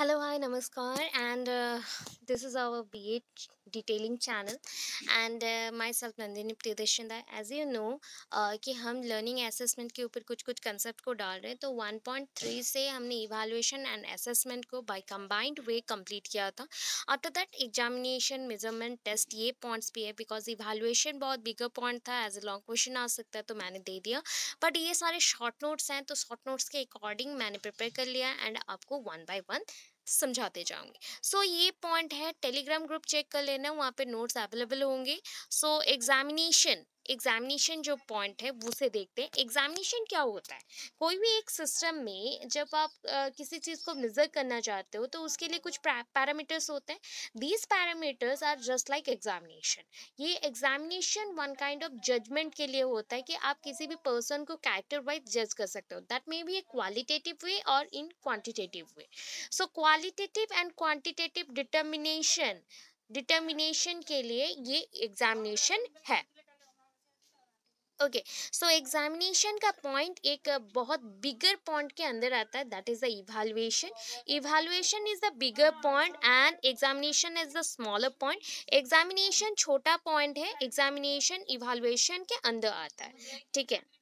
Hello, hi, namaskar, and this is our BA detailing channel, and myself Nandini Priyadeshanda. As you know कि हम learning assessment के ऊपर कुछ कुछ concept को डाल रहे हैं, तो 1.3 से हमने इवैल्यूएशन एंड असेसमेंट को बाय कंबाइंड वे कंप्लीट किया था. After that examination measurement test ये पॉइंट्स भी है, बिकॉज इवैल्यूएशन बहुत बिगर पॉइंट था. एज ए लॉन्ग क्वेश्चन आ सकता है तो मैंने दे दिया, बट ये सारे शॉर्ट नोट्स हैं, तो शॉर्ट नोट्स के अकॉर्डिंग मैंने प्रिपेयर कर लिया एंड आपको वन बाय वन समझाते जाऊंगी. सो ये पॉइंट है, टेलीग्राम ग्रुप चेक कर लेना, वहाँ पे नोट्स अवेलेबल होंगे. सो एग्जामिनेशन जो पॉइंट है उसे देखते हैं. एग्जामिनेशन क्या होता है? कोई भी एक सिस्टम में जब आप किसी चीज़ को मेजर करना चाहते हो तो उसके लिए कुछ पैरामीटर्स होते हैं. These parameters are just like examination. ये examination one kind of judgement के लिए होता है कि आप किसी भी पर्सन को कैरेक्टर वाइज जज कर सकते हो. That may be a qualitative way और in quantitative way. So qualitative and quantitative determination के लिए ये एग्जामिनेशन है. ओके. सो एग्जामिनेशन का पॉइंट एक बहुत बिगर पॉइंट के अंदर आता है, that is the evaluation. Evaluation is the bigger point and examination is the smaller point. Examination छोटा पॉइंट है, एग्जामिनेशन इवैल्यूएशन के अंदर आता है. ठीक है.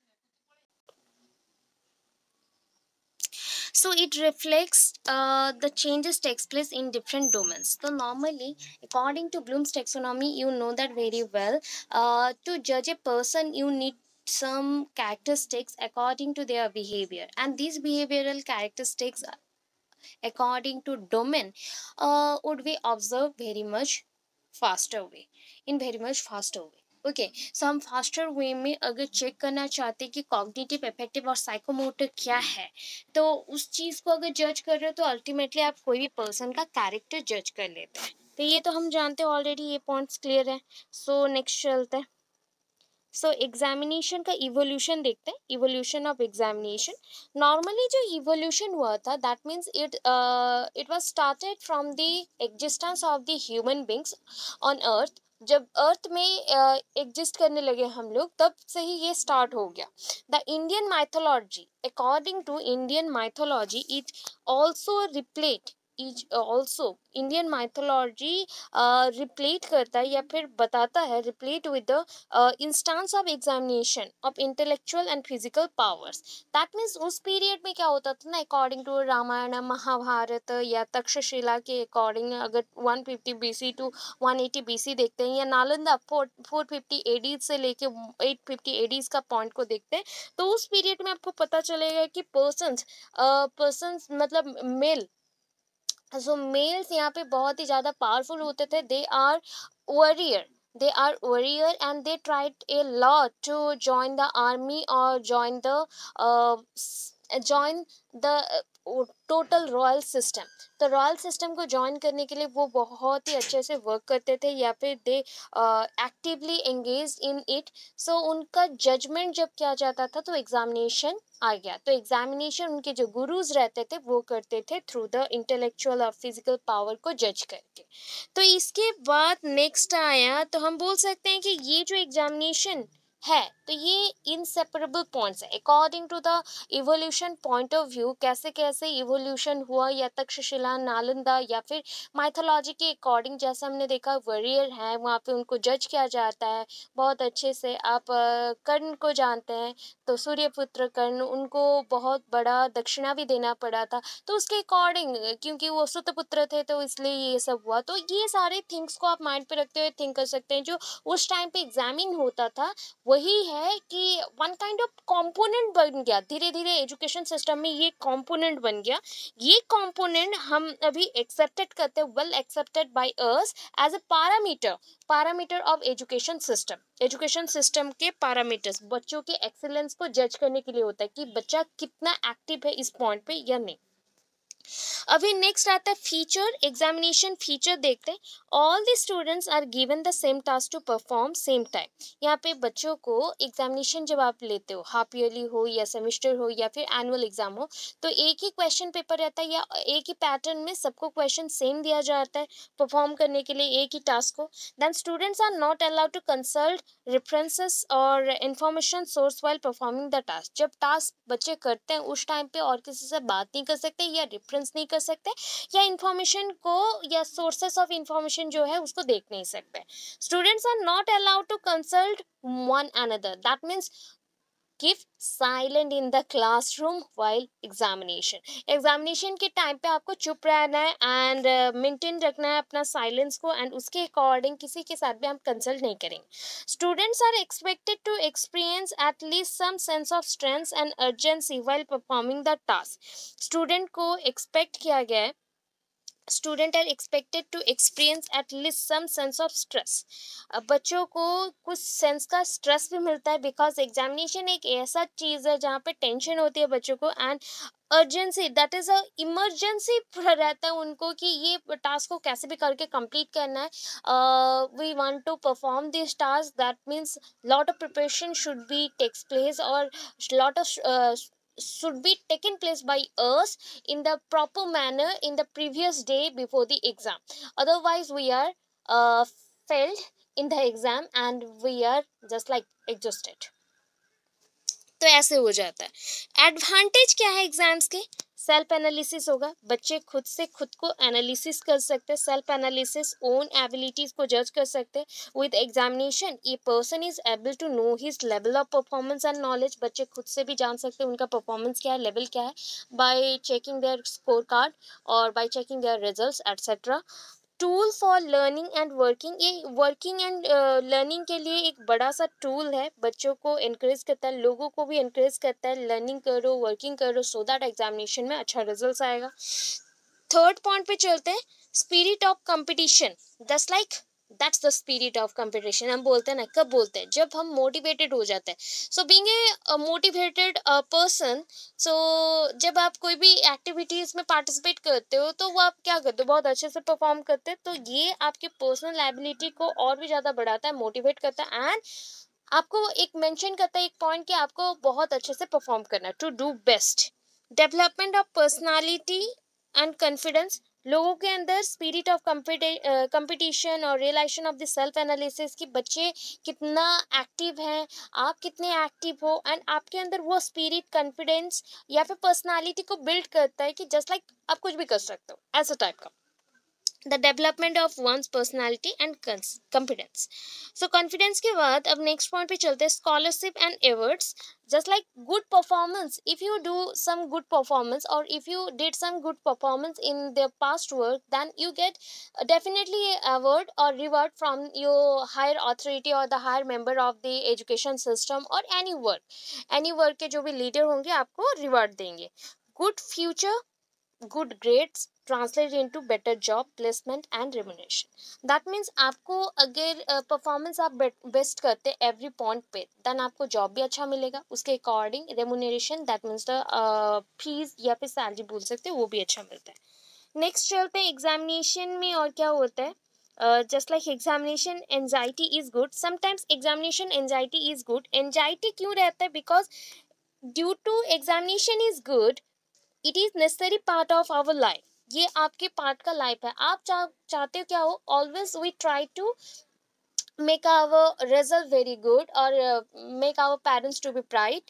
So it reflects the changes takes place in different domains. So normally, according to Bloom's taxonomy, you know that very well. To judge a person, you need some characteristics according to their behavior, and these behavioral characteristics according to domain would be observed very much faster way, in very much faster way. Okay. So हम faster वे में अगर check करना चाहते हैं कि cognitive effective और psychomotor क्या है, तो उस चीज़ को अगर जज कर रहे हो तो अल्टीमेटली आप कोई भी पर्सन का कैरेक्टर जज कर लेते हैं. तो ये तो हम जानते हैं ऑलरेडी, ये पॉइंट्स क्लियर है. सो नेक्स्ट चलते हैं. सो एग्जामिनेशन का इवोल्यूशन देखते हैं. Evolution of examination. नॉर्मली जो इवोल्यूशन हुआ था, that means it was started from the existence of the human beings on earth. जब अर्थ में एग्जिस्ट करने लगे हम लोग, तब से ही ये स्टार्ट हो गया. The Indian mythology, according to Indian mythology, it also replete is also Indian mythology replete करता है या फिर बताता है, replete with the instance of examination of intellectual and physical powers. That means उस पीरियड में क्या होता था ना, अकॉर्डिंग टू रामायण महाभारत या तक्षशिला के अकॉर्डिंग, अगर 150 BC टू 180 BC देखते हैं, या नालंदा 450 AD से लेके 850 AD का पॉइंट को देखते हैं, तो उस पीरियड में आपको पता चलेगा कि पर्सन्स मतलब मेल, सो मेल्स यहाँ पे बहुत ही ज़्यादा पावरफुल होते थे. Warrior they are warrior and they tried a lot to join the army और join the total royal system. तो रॉयल सिस्टम को ज्वाइन करने के लिए वो बहुत ही अच्छे से वर्क करते थे, या फिर they actively engage in it. So उनका जजमेंट जब किया जाता था तो एग्जामिनेशन आ गया. तो एग्जामिनेशन उनके जो गुरुज रहते थे वो करते थे थ्रू द इंटेलेक्चुअल और फिजिकल पावर को जज करके. तो इसके बाद नेक्स्ट आया, तो हम बोल सकते हैं कि ये जो एग्जामिनेशन है, तो ये इनसेपरेबल पॉइंट्स है according to the evolution point of view. कैसे कैसे इवोल्यूशन हुआ, या तक्षशिला, नालंदा, या फिर माइथोलॉजी के अकॉर्डिंग, जैसे हमने देखा वॉरियर है, वहाँ पे उनको जज किया जाता है बहुत अच्छे से. आप कर्ण को जानते हैं, तो सूर्यपुत्र कर्ण, उनको बहुत बड़ा दक्षिणा भी देना पड़ा था. तो उसके अकॉर्डिंग, क्योंकि वो सुतपुत्र थे, तो इसलिए ये सब हुआ. तो ये सारे थिंग्स को आप माइंड पे रखते हुए थिंक कर सकते हैं. जो उस टाइम पे एग्जामिन होता था, वही है कि वन काइंड ऑफ कंपोनेंट बन गया. धीरे धीरे एजुकेशन सिस्टम में ये कंपोनेंट बन गया. ये कंपोनेंट हम अभी एक्सेप्टेड करते हैं, well accepted by us as a parameter of education system के पैरामीटर्स बच्चों के एक्सीलेंस को जज करने के लिए होता है कि बच्चा कितना एक्टिव है इस पॉइंट पे या नहीं. अभी नेक्स्ट आता है फीचर. एग्जामिनेशन फीचर देखते हैं. All the students are given the same task to perform same time. यहाँ पे बच्चों को एग्जामिनेशन जब आप लेते हो, हाफ ईयरली हो या सेमेस्टर हो या फिर एनुअल एग्जाम हो, तो एक ही क्वेश्चन पेपर रहता है या एक ही पैटर्न में सबको क्वेश्चन सेम दिया जाता है परफॉर्म करने के लिए एक ही टास्क को. Then students are not allowed to consult references और information source while performing the task. जब टास्क बच्चे करते हैं उस टाइम पे और किसी से बात नहीं कर सकते या रेफरेंस नहीं कर सकते, या इंफॉर्मेशन को या सोर्सेस ऑफ इंफॉर्मेशन जो है उसको देख नहीं सकते. Students are not allowed to consult one another. That means keep silent in the classroom while examination के टाइम पे आपको चुप रहना है एंड मेंटेन रखना है अपना साइलेंस को, एंड उसके अकॉर्डिंग किसी के साथ भी हम कंसल्ट नहीं करेंगे. Students are expected to experience at least some sense of strength and urgency while performing the task. Student को एक्सपेक्ट किया गया है, student are expected to experience at least some sense of stress. बच्चों को कुछ sense का stress भी मिलता है, बिकॉज एग्जामिनेशन एक ऐसा चीज़ है जहाँ पे टेंशन होती है बच्चों को, and urgency, that is a emergency रहता है उनको कि ये टास्क को कैसे भी करके कंप्लीट करना है. We want to perform this task, that means lot of preparation should be takes place, और lot of should be taken place by us in the proper manner in the previous day before the exam. Otherwise we are failed in the exam and we are just like exhausted. तो ऐसे हो जाता है. Advantage क्या है exams के? Self analysis होगा, बच्चे खुद से खुद को एनालिसिस कर सकते हैं, सेल्फ एनालिसिस, ओन एबिलिटीज को जज कर सकते हैं. With examination a person is able to know his level of performance and knowledge. बच्चे खुद से भी जान सकते हैं उनका परफॉर्मेंस क्या है, लेवल क्या है, by checking their score card और by checking their results etcetera. Tool for learning and working, ये वर्किंग एंड लर्निंग के लिए एक बड़ा सा टूल है, बच्चों को इनक्रेज करता है, लोगों को भी इनक्रेज करता है, लर्निंग करो, वर्किंग करो, सो दैट एग्जामिनेशन में अच्छा रिजल्ट आएगा. थर्ड पॉइंट पे चलते हैं, spirit of competition. Just like that's the spirit of competition. हम बोलते हैं ना, कब बोलते हैं? जब हम मोटिवेटेड हो जाते हैं. So being a motivated person, so जब आप कोई भी एक्टिविटीज़ में पार्टिसिपेट करते हो तो वो आप क्या करते हो, बहुत अच्छे से परफॉर्म करते हैं. तो ये आपके पर्सनल एबिलिटी को और भी ज़्यादा बढ़ाता है, मोटिवेट करता है, एंड आपको एक मेंशन करता है एक पॉइंट कि आपको बहुत अच्छे से परफॉर्म करना है, to do best. Development of personality and confidence. लोगों के अंदर स्पिरिट ऑफ कंपटीशन और realisation of the self analysis कि बच्चे कितना एक्टिव हैं, आप कितने एक्टिव हो, एंड आपके अंदर वो स्पिरिट, कॉन्फिडेंस या फिर पर्सनालिटी को बिल्ड करता है कि जस्ट लाइक आप कुछ भी कर सकते हो, ऐसा टाइप का. The development of once personality and confidence. So confidence के बाद अब नेक्स्ट पॉइंट पे चलते हैं, scholarship and awards. just like good performance, if you do some good performance or if you did some good performance in the past work, then you get definitely a award or reward from your higher authority or the higher member of the education system or any work के जो भी leader होंगे आपको reward देंगे. good future, good grades translate into better job placement and remuneration. that means आपको अगर performance आप best करते एवरी पॉइंट पे, देन आपको जॉब भी अच्छा मिलेगा, उसके according remuneration, that means the fees या फिर सैलरी बोल सकते हैं, वो भी अच्छा मिलता है. नेक्स्ट चलते हैं एग्जामिनेशन में और क्या होता है. just like examination anxiety is good. sometimes examination anxiety is good. anxiety क्यों रहता है? because due to examination is good, it is necessary part of our life. ये आपके पार्ट का लाइफ है. आप चाहते हो क्या हो? Always we try to make our result very good or make our parents to be proud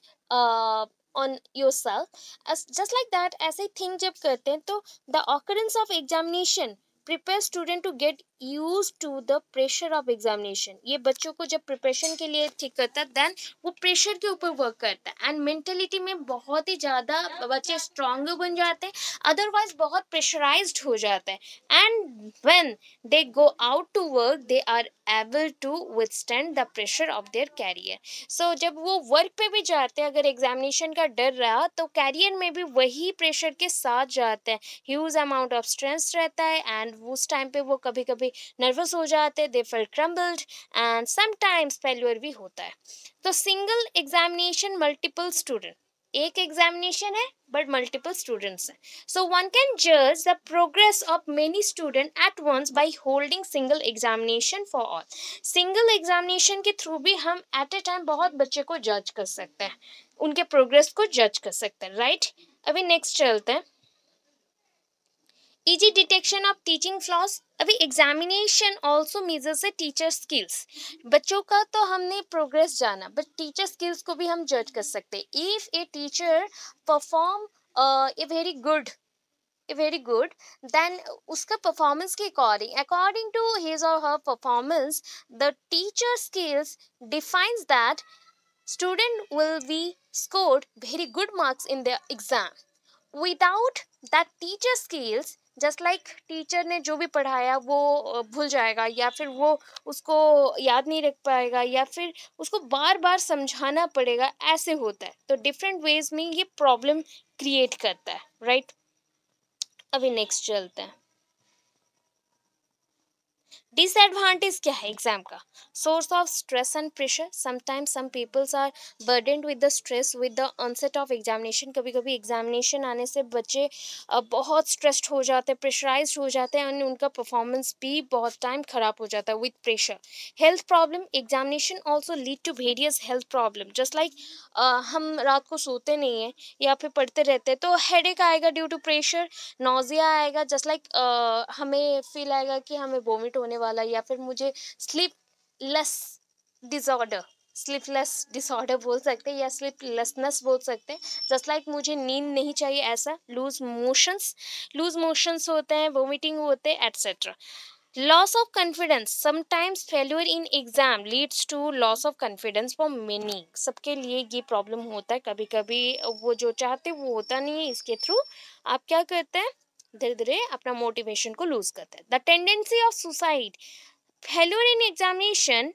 on yourself. as just like that, ऐसे थिंग जब करते हैं तो the occurrence of examination prepare student to get used to the pressure of examination. ये बच्चों को जब preparation के लिए ठीक करता है, देन वो प्रेशर के ऊपर वर्क करता है, एंड मेंटलिटी में बहुत ही ज़्यादा बच्चे स्ट्रॉन्गर बन जाते हैं, अदरवाइज बहुत प्रेशराइज्ड हो जाते हैं, and when they go out to work they are able to withstand the pressure of their career. so जब वो वर्क पे भी जाते हैं, अगर एग्जामिनेशन का डर रहा तो कैरियर में भी वही प्रेशर के साथ जाते हैं, ह्यूज अमाउंट ऑफ स्ट्रेस रहता है, एंड उस टाइम पे वो कभी कभी नर्वस हो जाते हैं, they feel crumbled, and sometimes failure भी होता है. तो सिंगल एग्जामिनेशन मल्टीपल स्टूडेंट, एक एग्जामिनेशन है बट मल्टीपल स्टूडेंट्स हैं. सो वन कैन जज the progress of many student at once by holding single examination for all. Single examination के through भी हम एट ए टाइम बहुत बच्चे को जज कर सकते हैं, उनके प्रोग्रेस को जज कर सकते हैं, राइट. अभी नेक्स्ट चलते हैं, easy detection of teaching flaws. अभी examination also measures a teacher skills. बच्चों का तो हमने प्रोग्रेस जाना, बट टीचर स्किल्स को भी हम जज कर सकते हैं. If a teacher perform a very good, then उसका performance के according to his or her performance, the teacher skills defines that student will be scored very good marks in their exam. Without that teacher skills, just like teacher ने जो भी पढ़ाया वो भूल जाएगा, या फिर वो उसको याद नहीं रख पाएगा, या फिर उसको बार बार समझाना पड़ेगा, ऐसे होता है। तो डिफरेंट वेज में ये प्रॉब्लम क्रिएट करता है, राइट। अभी नेक्स्ट चलते हैं। डिसएडवांटेज क्या है एग्जाम का? Source of stress and pressure. Sometimes some peoples are burdened with the stress with the onset of examination. कभी कभी एग्जामिनेशन आने से बच्चे बहुत स्ट्रेस्ड हो जाते हैं, प्रेशराइज्ड हो जाते हैं, और उनका परफॉर्मेंस भी बहुत टाइम खराब हो जाता है with pressure. Health problem. Examination also lead to various health problem. Just like हम रात को सोते नहीं हैं या फिर पढ़ते रहते हैं तो हेडेक आएगा ड्यू टू प्रेशर, नोजिया आएगा, जस्ट लाइक हमें फील आएगा कि हमें वोमिट होने वाला, या फिर मुझे स्लीपलेस डिसऑर्डर, स्लीपलेस डिसऑर्डर बोल सकते हैं, या स्लीपलेसनेस बोल सकते हैं। जस्ट लाइक मुझे नींद नहीं चाहिए, ऐसा। लूज मोशंस होते हैं, वोमिटिंग होते हैं, etcetera. Loss of confidence. Sometimes failure in exam leads to loss of confidence for many. सबके लिए ये प्रॉब्लम होता है, कभी कभी वो जो चाहते वो होता नहीं है, इसके थ्रू आप क्या करते हैं, धीरे धीरे अपना मोटिवेशन को लूज करते हैं। The tendency of suicide. Failure in examination.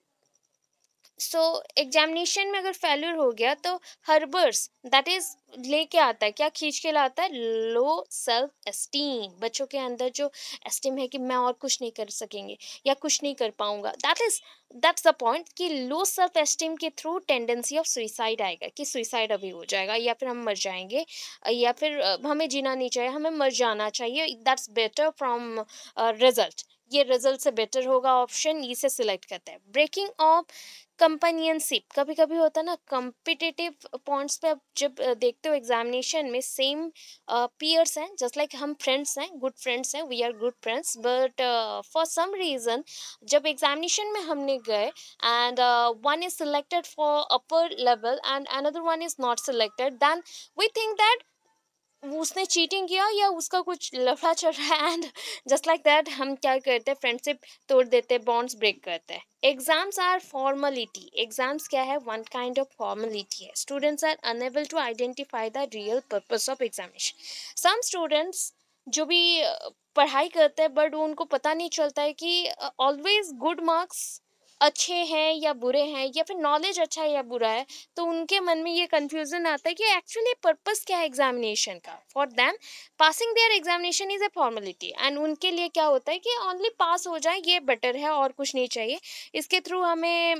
So examination में अगर फेल्यूर हो गया तो हर्बर्स दैट इज लेके आता है, क्या खींच के लाता है, लो सेल्फ एस्टीम। बच्चों के अंदर जो एस्टीम है कि मैं और कुछ नहीं कर सकेंगे या कुछ नहीं कर पाऊंगा, दैट्स द पॉइंट कि लो सेल्फ एस्टीम के थ्रू टेंडेंसी ऑफ सुइसाइड आएगा कि सुइसाइड अभी हो जाएगा, या फिर हम मर जाएंगे, या फिर हमें जीना नहीं चाहिए, हमें मर जाना चाहिए, दैट्स बेटर फ्रॉम रिजल्ट। ये रिजल्ट से बेटर होगा ऑप्शन, इसे सिलेक्ट करते हैं। Breaking of companionship. कभी कभी होता है ना, कम्पिटिटिव पॉइंट्स पे आप जब देखते हो एग्जामिनेशन में सेम पीयर्स हैं, जस्ट लाइक हम फ्रेंड्स हैं, गुड फ्रेंड्स हैं, we are good friends, but for some reason जब एग्जामिनेशन में हमने गए and one is selected for upper level and another one is not selected, then we think that उसने cheating किया या उसका कुछ लफड़ा चल रहा है, एंड जस्ट लाइक दैट हम क्या करते हैं, फ्रेंडशिप तोड़ देते हैं, बॉन्ड्स ब्रेक करते हैं। Exams are formality. एग्जाम्स क्या है, वन काइंड ऑफ फॉर्मेलिटी है। Students are unable to identify the real purpose of examination. Some students जो भी पढ़ाई करते हैं बट उनको पता नहीं चलता है कि ऑलवेज गुड मार्क्स अच्छे हैं या बुरे हैं, या फिर नॉलेज अच्छा है या बुरा है, तो उनके मन में ये कंफ्यूजन आता है कि एक्चुअली पर्पस क्या है एग्जामिनेशन का। For them passing their examination is a formality, and उनके लिए क्या होता है कि ओनली पास हो जाए ये बेटर है और कुछ नहीं चाहिए। इसके थ्रू हमें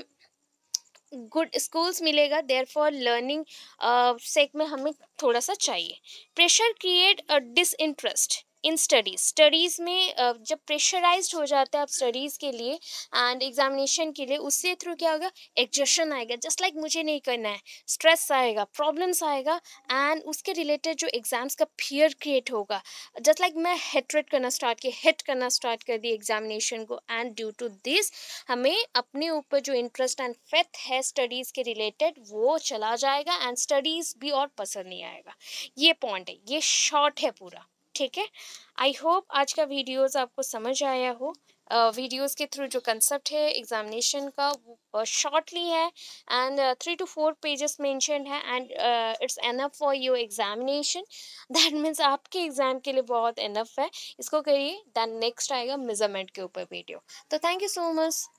गुड स्कूल्स मिलेगा, देयर फॉर लर्निंग सेक में हमें थोड़ा सा चाहिए। Pressure create a disinterest in studies. Studies में जब प्रेशराइज्ड हो जाते हैं आप स्टडीज़ के लिए एंड एग्जामिनेशन के लिए, उससे थ्रू क्या होगा, एग्जर्शन आएगा, जस्ट लाइक मुझे नहीं करना है, स्ट्रेस आएगा, प्रॉब्लम्स आएगा, एंड उसके रिलेटेड जो एग्जाम्स का फियर क्रिएट होगा, जस्ट लाइक मैं हेट्रेट करना स्टार्ट किया, हिट करना स्टार्ट कर दी एग्जामिनेशन को, एंड ड्यू टू दिस हमें अपने ऊपर जो इंटरेस्ट एंड फेथ है स्टडीज़ के रिलेटेड वो चला जाएगा, एंड स्टडीज़ भी और पसंद नहीं आएगा। ये पॉइंट है, ये शॉर्ट है पूरा, ठीक है। आई होप आज का वीडियोस आपको समझ आया हो। वीडियोस के थ्रू जो कंसेप्ट है एग्जामिनेशन का वो शॉर्टली है, एंड 3 to 4 पेजेस मेंशन है, and it's enough for your examination. That means आपके एग्जाम के लिए बहुत एनफ है, इसको करिए। दैन नेक्स्ट आएगा मेजरमेंट के ऊपर वीडियो। तो थैंक यू सो मच।